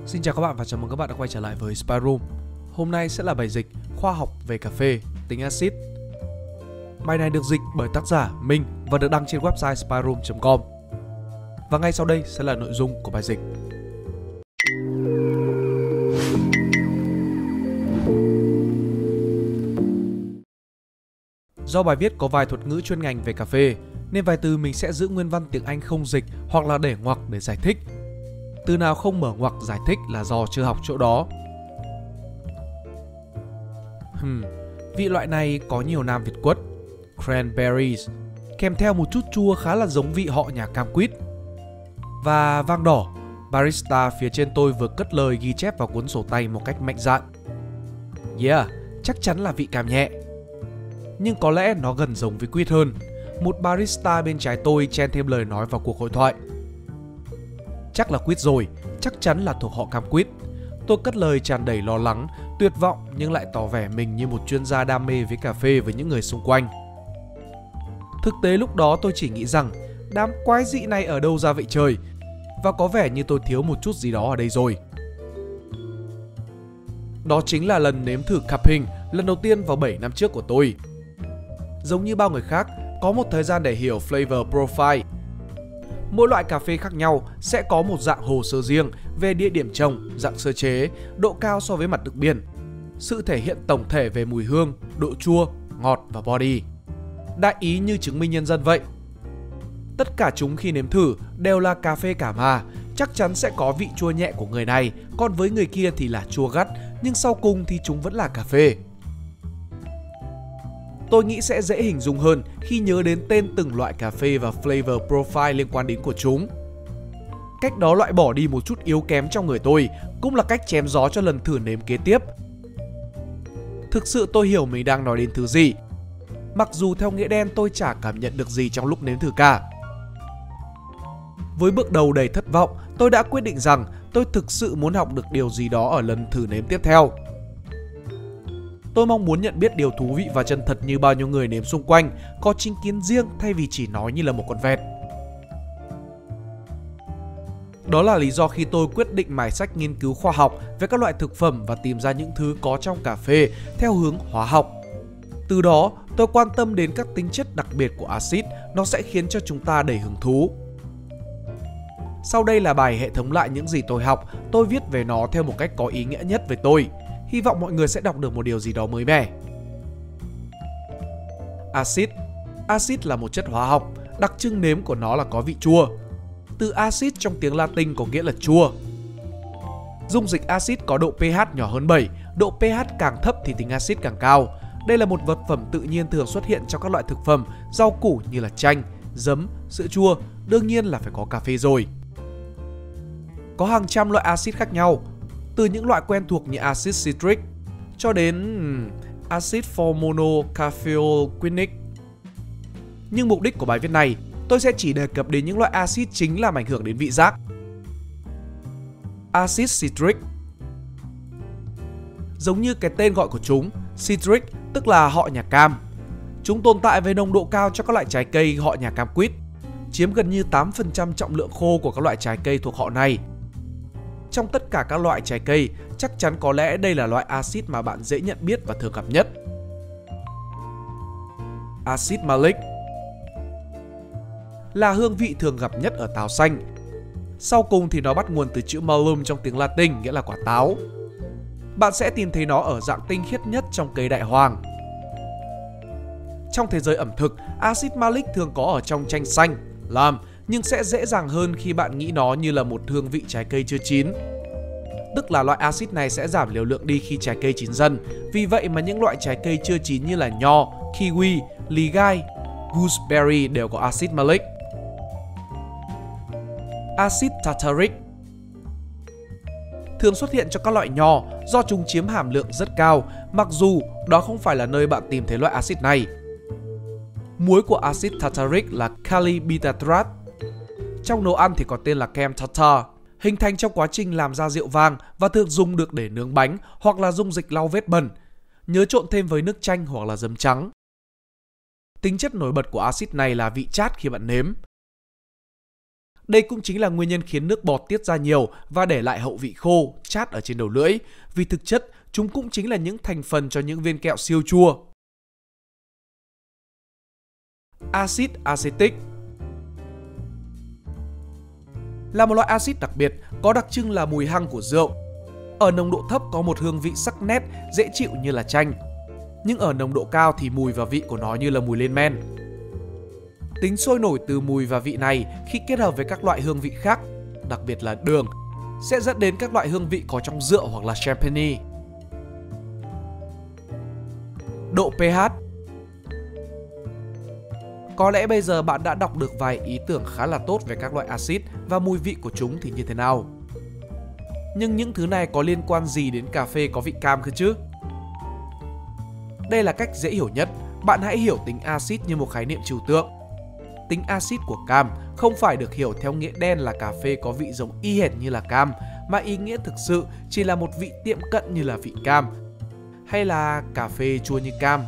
Xin chào các bạn và chào mừng các bạn đã quay trở lại với Spy Room. Hôm nay sẽ là bài dịch khoa học về cà phê, tính axit. Bài này được dịch bởi tác giả Minh và được đăng trên website spyroom.com. Và ngay sau đây sẽ là nội dung của bài dịch. Do bài viết có vài thuật ngữ chuyên ngành về cà phê, nên vài từ mình sẽ giữ nguyên văn tiếng Anh không dịch hoặc là để ngoặc để giải thích. Từ nào không mở ngoặc giải thích là do chưa học chỗ đó. Vị loại này có nhiều nam Việt quất, cranberries, kèm theo một chút chua khá là giống vị họ nhà cam quýt. Và vang đỏ, barista phía trên tôi vừa cất lời ghi chép vào cuốn sổ tay một cách mạnh dạn. Yeah, chắc chắn là vị cam nhẹ. Nhưng có lẽ nó gần giống với quýt hơn. Một barista bên trái tôi chen thêm lời nói vào cuộc hội thoại. Chắc là quýt rồi, chắc chắn là thuộc họ cam quýt. Tôi cất lời tràn đầy lo lắng, tuyệt vọng nhưng lại tỏ vẻ mình như một chuyên gia đam mê với cà phê với những người xung quanh. Thực tế lúc đó tôi chỉ nghĩ rằng đám quái dị này ở đâu ra vậy trời, và có vẻ như tôi thiếu một chút gì đó ở đây rồi. Đó chính là lần nếm thử cupping lần đầu tiên vào 7 năm trước của tôi. Giống như bao người khác, có một thời gian để hiểu flavor profile. Mỗi loại cà phê khác nhau sẽ có một dạng hồ sơ riêng về địa điểm trồng, dạng sơ chế, độ cao so với mặt nước biển, sự thể hiện tổng thể về mùi hương, độ chua, ngọt và body. Đại ý như chứng minh nhân dân vậy. Tất cả chúng khi nếm thử đều là cà phê cả mà, chắc chắn sẽ có vị chua nhẹ của người này, còn với người kia thì là chua gắt, nhưng sau cùng thì chúng vẫn là cà phê. Tôi nghĩ sẽ dễ hình dung hơn khi nhớ đến tên từng loại cà phê và flavor profile liên quan đến của chúng. Cách đó loại bỏ đi một chút yếu kém trong người tôi, cũng là cách chém gió cho lần thử nếm kế tiếp. Thực sự tôi hiểu mình đang nói đến thứ gì, mặc dù theo nghĩa đen tôi chả cảm nhận được gì trong lúc nếm thử cả. Với bước đầu đầy thất vọng, tôi đã quyết định rằng tôi thực sự muốn học được điều gì đó ở lần thử nếm tiếp theo. Tôi mong muốn nhận biết điều thú vị và chân thật như bao nhiêu người nếm xung quanh, có chính kiến riêng thay vì chỉ nói như là một con vẹt. Đó là lý do khi tôi quyết định mải sách nghiên cứu khoa học về các loại thực phẩm và tìm ra những thứ có trong cà phê theo hướng hóa học. Từ đó, tôi quan tâm đến các tính chất đặc biệt của axit, nó sẽ khiến cho chúng ta đầy hứng thú. Sau đây là bài hệ thống lại những gì tôi học, tôi viết về nó theo một cách có ý nghĩa nhất với tôi. Hy vọng mọi người sẽ đọc được một điều gì đó mới mẻ. Axit. Axit là một chất hóa học, đặc trưng nếm của nó là có vị chua. Từ axit trong tiếng Latin có nghĩa là chua. Dung dịch axit có độ pH nhỏ hơn 7, độ pH càng thấp thì tính axit càng cao. Đây là một vật phẩm tự nhiên thường xuất hiện trong các loại thực phẩm, rau củ như là chanh, giấm, sữa chua, đương nhiên là phải có cà phê rồi. Có hàng trăm loại axit khác nhau, từ những loại quen thuộc như axit citric cho đến axit formonocaffeoquinic. Nhưng mục đích của bài viết này, tôi sẽ chỉ đề cập đến những loại axit chính làm ảnh hưởng đến vị giác. Axit citric. Giống như cái tên gọi của chúng, citric tức là họ nhà cam. Chúng tồn tại với nồng độ cao cho các loại trái cây họ nhà cam quýt, chiếm gần như 8% trọng lượng khô của các loại trái cây thuộc họ này. Trong tất cả các loại trái cây, chắc chắn có lẽ đây là loại axit mà bạn dễ nhận biết và thường gặp nhất. Axit malic là hương vị thường gặp nhất ở táo xanh. Sau cùng thì nó bắt nguồn từ chữ malum trong tiếng Latin, nghĩa là quả táo. Bạn sẽ tìm thấy nó ở dạng tinh khiết nhất trong cây đại hoàng. Trong thế giới ẩm thực, axit malic thường có ở trong chanh xanh, lam, nhưng sẽ dễ dàng hơn khi bạn nghĩ nó như là một hương vị trái cây chưa chín. Tức là loại axit này sẽ giảm liều lượng đi khi trái cây chín dần. Vì vậy mà những loại trái cây chưa chín như là nho, kiwi, lì gai, gooseberry đều có axit malic. Axit tartaric thường xuất hiện trong các loại nho do chúng chiếm hàm lượng rất cao, mặc dù đó không phải là nơi bạn tìm thấy loại axit này. Muối của axit tartaric là kali bitartrat. Trong nấu ăn thì có tên là kem tartar, hình thành trong quá trình làm ra rượu vang và thường dùng được để nướng bánh hoặc là dung dịch lau vết bẩn. Nhớ trộn thêm với nước chanh hoặc là giấm trắng. Tính chất nổi bật của axit này là vị chát khi bạn nếm. Đây cũng chính là nguyên nhân khiến nước bọt tiết ra nhiều và để lại hậu vị khô, chát ở trên đầu lưỡi, vì thực chất chúng cũng chính là những thành phần cho những viên kẹo siêu chua. Axit acetic là một loại axit đặc biệt, có đặc trưng là mùi hăng của rượu. Ở nồng độ thấp có một hương vị sắc nét, dễ chịu như là chanh. Nhưng ở nồng độ cao thì mùi và vị của nó như là mùi lên men. Tính sôi nổi từ mùi và vị này khi kết hợp với các loại hương vị khác, đặc biệt là đường, sẽ dẫn đến các loại hương vị có trong rượu hoặc là champagne. Độ pH. Có lẽ bây giờ bạn đã đọc được vài ý tưởng khá là tốt về các loại axit và mùi vị của chúng thì như thế nào. Nhưng những thứ này có liên quan gì đến cà phê có vị cam cơ chứ? Đây là cách dễ hiểu nhất. Bạn hãy hiểu tính axit như một khái niệm trừu tượng. Tính axit của cam không phải được hiểu theo nghĩa đen là cà phê có vị giống y hệt như là cam, mà ý nghĩa thực sự chỉ là một vị tiệm cận như là vị cam, hay là cà phê chua như cam.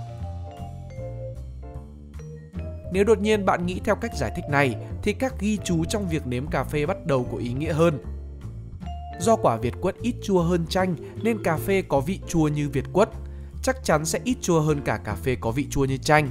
Nếu đột nhiên bạn nghĩ theo cách giải thích này thì các ghi chú trong việc nếm cà phê bắt đầu có ý nghĩa hơn. Do quả Việt quất ít chua hơn chanh nên cà phê có vị chua như Việt quất chắc chắn sẽ ít chua hơn cả cà phê có vị chua như chanh.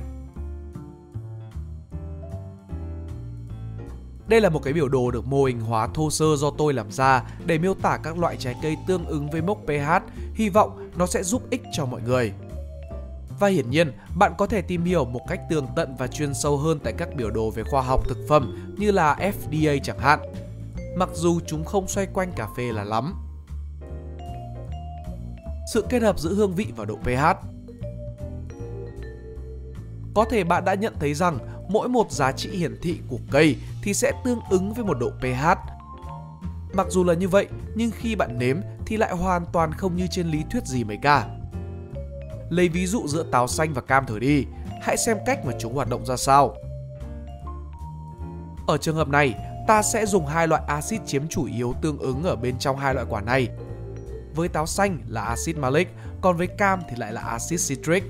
Đây là một cái biểu đồ được mô hình hóa thô sơ do tôi làm ra để miêu tả các loại trái cây tương ứng với mốc pH, hy vọng nó sẽ giúp ích cho mọi người. Và hiển nhiên, bạn có thể tìm hiểu một cách tường tận và chuyên sâu hơn tại các biểu đồ về khoa học thực phẩm như là FDA chẳng hạn, mặc dù chúng không xoay quanh cà phê là lắm. Sự kết hợp giữa hương vị và độ pH. Có thể bạn đã nhận thấy rằng mỗi một giá trị hiển thị của cây thì sẽ tương ứng với một độ pH. Mặc dù là như vậy, nhưng khi bạn nếm thì lại hoàn toàn không như trên lý thuyết gì mấy cả. Lấy ví dụ giữa táo xanh và cam thử đi, hãy xem cách mà chúng hoạt động ra sao. Ở trường hợp này, ta sẽ dùng hai loại axit chiếm chủ yếu tương ứng ở bên trong hai loại quả này. Với táo xanh là axit malic, còn với cam thì lại là axit citric.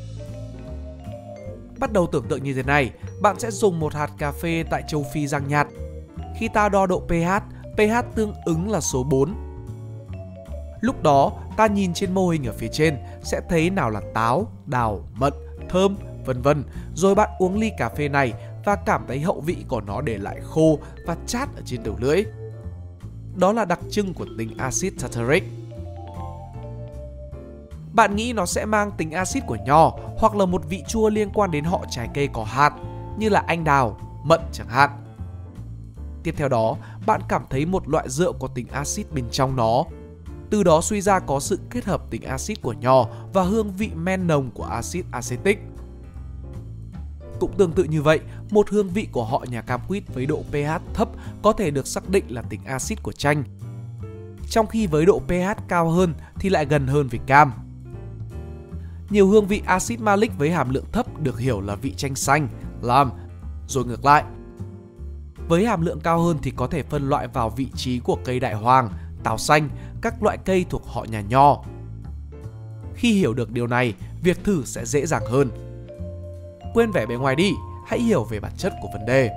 Bắt đầu tưởng tượng như thế này, bạn sẽ dùng một hạt cà phê tại châu Phi rang nhạt. Khi ta đo độ pH, pH tương ứng là số 4. Lúc đó, ta nhìn trên mô hình ở phía trên sẽ thấy nào là táo, đào, mận, thơm, vân vân. Rồi bạn uống ly cà phê này và cảm thấy hậu vị của nó để lại khô và chát ở trên đầu lưỡi. Đó là đặc trưng của tính axit tartaric. Bạn nghĩ nó sẽ mang tính axit của nho hoặc là một vị chua liên quan đến họ trái cây có hạt như là anh đào, mận chẳng hạn. Tiếp theo đó, bạn cảm thấy một loại rượu có tính axit bên trong nó. Từ đó suy ra có sự kết hợp tính axit của nho và hương vị men nồng của axit acetic. Cũng tương tự như vậy, một hương vị của họ nhà cam quýt với độ pH thấp có thể được xác định là tính axit của chanh. Trong khi với độ pH cao hơn thì lại gần hơn với cam. Nhiều hương vị axit malic với hàm lượng thấp được hiểu là vị chanh xanh, lam, rồi ngược lại. Với hàm lượng cao hơn thì có thể phân loại vào vị trí của cây đại hoàng, táo xanh, các loại cây thuộc họ nhà nho. Khi hiểu được điều này, việc thử sẽ dễ dàng hơn. Quên vẻ bề ngoài đi, hãy hiểu về bản chất của vấn đề.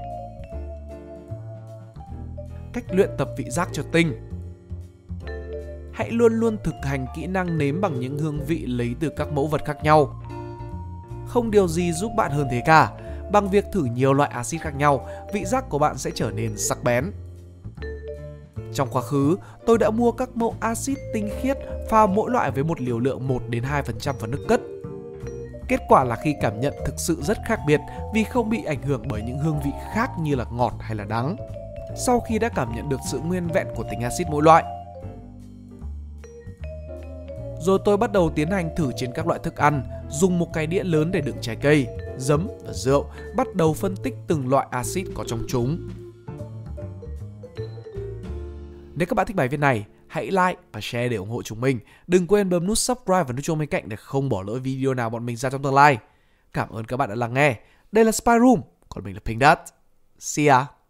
Cách luyện tập vị giác cho tinh. Hãy luôn luôn thực hành kỹ năng nếm bằng những hương vị lấy từ các mẫu vật khác nhau. Không điều gì giúp bạn hơn thế cả. Bằng việc thử nhiều loại axit khác nhau, vị giác của bạn sẽ trở nên sắc bén. Trong quá khứ, tôi đã mua các mẫu axit tinh khiết pha mỗi loại với một liều lượng 1-2% vào nước cất. Kết quả là khi cảm nhận thực sự rất khác biệt vì không bị ảnh hưởng bởi những hương vị khác như là ngọt hay là đắng. Sau khi đã cảm nhận được sự nguyên vẹn của tính axit mỗi loại, rồi tôi bắt đầu tiến hành thử trên các loại thức ăn, dùng một cái đĩa lớn để đựng trái cây, giấm và rượu, bắt đầu phân tích từng loại axit có trong chúng. Nếu các bạn thích bài viết này, hãy like và share để ủng hộ chúng mình. Đừng quên bấm nút subscribe và nút chuông bên cạnh để không bỏ lỡ video nào bọn mình ra trong tương lai. Cảm ơn các bạn đã lắng nghe. Đây là Spy Room, còn mình là Pink Dot. See ya!